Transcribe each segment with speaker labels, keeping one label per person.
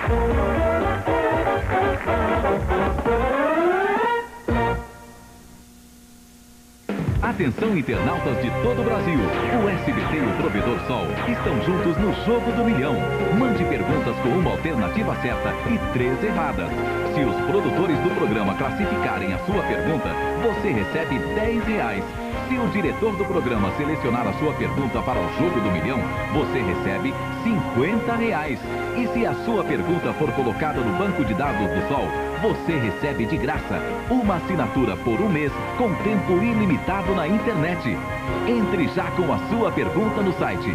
Speaker 1: Atenção, internautas de todo o Brasil. O SBT e o Provedor Sol estão juntos no Jogo do Milhão. Mande perguntas com uma alternativa certa e 3 erradas. Se os produtores do programa classificarem a sua pergunta, você recebe R$10. Se o diretor do programa selecionar a sua pergunta para o Jogo do Milhão, você recebe R$50. E se a sua pergunta for colocada no banco de dados do Sol, você recebe de graça uma assinatura por um mês com tempo ilimitado na internet. Entre já com a sua pergunta no site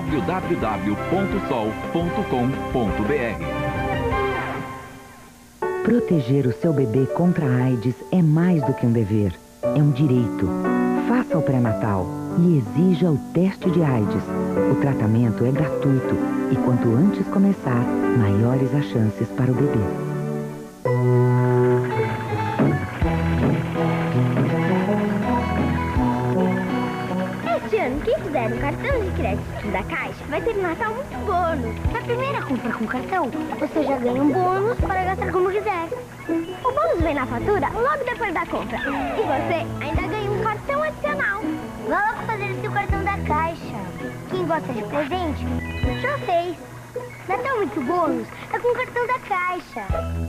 Speaker 1: www.sol.com.br.
Speaker 2: Proteger o seu bebê contra a AIDS é mais do que um dever, é um direito. Faça o pré-natal e exija o teste de AIDS. O tratamento é gratuito e quanto antes começar, maiores as chances para o bebê.
Speaker 3: Este ano, quem fizer um cartão de crédito da Caixa vai ter um Natal muito bônus. Na primeira compra com cartão, você já ganha um bônus para gastar como quiser. O bônus vem na fatura logo depois da compra. E você ainda ganha um cartão adicional. Vá logo fazer o seu cartão da Caixa. Quem gosta de presente, já fez. Natal muito bônus é com o cartão da Caixa.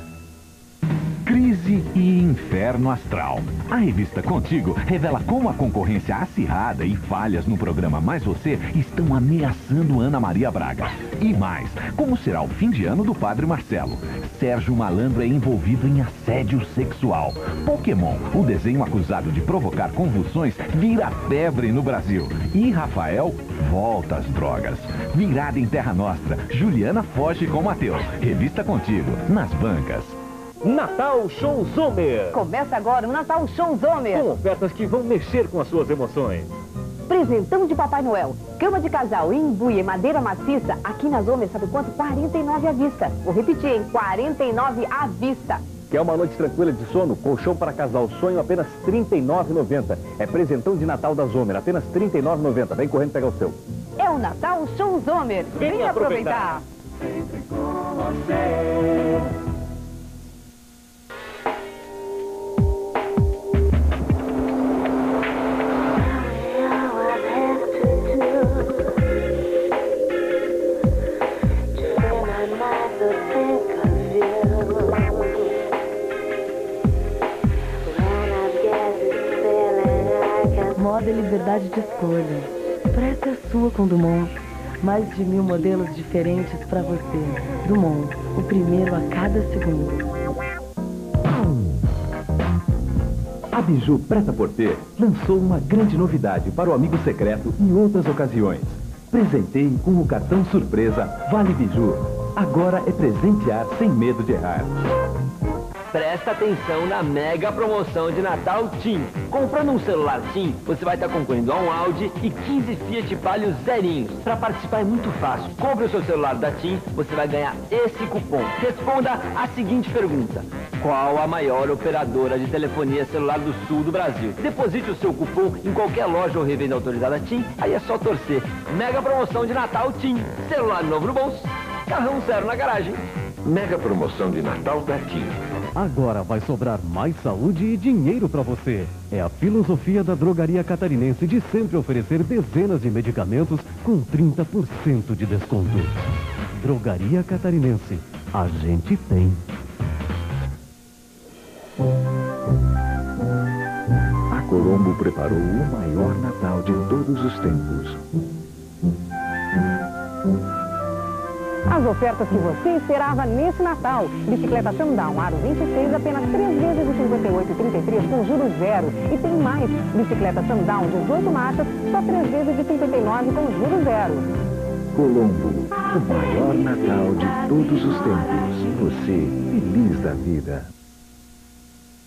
Speaker 1: Crise e Inferno Astral. A revista Contigo revela como a concorrência acirrada e falhas no programa Mais Você estão ameaçando Ana Maria Braga. E mais, como será o fim de ano do Padre Marcelo? Sérgio Malandro é envolvido em assédio sexual. Pokémon, o desenho acusado de provocar convulsões, vira febre no Brasil. E Rafael volta às drogas. Virada em Terra Nostra, Juliana foge com Matheus. Revista Contigo, nas bancas.
Speaker 4: Natal Show Zomer.
Speaker 5: Começa agora o Natal Show Zomer.
Speaker 4: Com ofertas que vão mexer com as suas emoções.
Speaker 5: Presentão de Papai Noel. Cama de casal em embuia, madeira maciça. Aqui na Zomer, sabe quanto? 49 à vista. Vou repetir, hein? 49 à vista.
Speaker 4: Quer uma noite tranquila de sono? Colchão para casal sonho, apenas R$ 39,90. É presentão de Natal da Zomer, apenas R$ 39,90. Vem correndo pegar o seu.
Speaker 5: É o Natal Show Zomer. Vem aproveitar.
Speaker 6: Sempre com você.
Speaker 7: Moda e liberdade de escolha. Presta a sua com Dumont. Mais de 1000 modelos diferentes para você. Dumont, o primeiro a cada segundo.
Speaker 1: A Biju Prêt-à-Porter lançou uma grande novidade para o amigo secreto em outras ocasiões. Presenteie com o cartão surpresa Vale Biju. Agora é presentear sem medo de errar.
Speaker 8: Presta atenção na mega promoção de Natal TIM. Comprando um celular TIM, você vai estar concorrendo a um Audi e 15 Fiat Palio zerinhos. Para participar é muito fácil. Compre o seu celular da TIM, você vai ganhar esse cupom. Responda a seguinte pergunta: qual a maior operadora de telefonia celular do sul do Brasil? Deposite o seu cupom em qualquer loja ou revenda autorizada TIM, aí é só torcer. Mega promoção de Natal TIM. Celular novo no bolso, carrão zero na garagem.
Speaker 9: Mega promoção de Natal da TIM.
Speaker 10: Agora vai sobrar mais saúde e dinheiro para você. É a filosofia da Drogaria Catarinense de sempre oferecer dezenas de medicamentos com 30% de desconto. Drogaria Catarinense. A gente tem.
Speaker 9: A Colombo preparou o maior Natal de todos os tempos.
Speaker 5: As ofertas que você esperava nesse Natal. Bicicleta Sundown, aro 26, apenas 3 vezes de 58,33 com juros zero. E tem mais. Bicicleta Sundown, 18 marchas, só 3 vezes de 59 com juros zero.
Speaker 9: Colombo, o maior Natal de todos os tempos. Você, feliz da vida.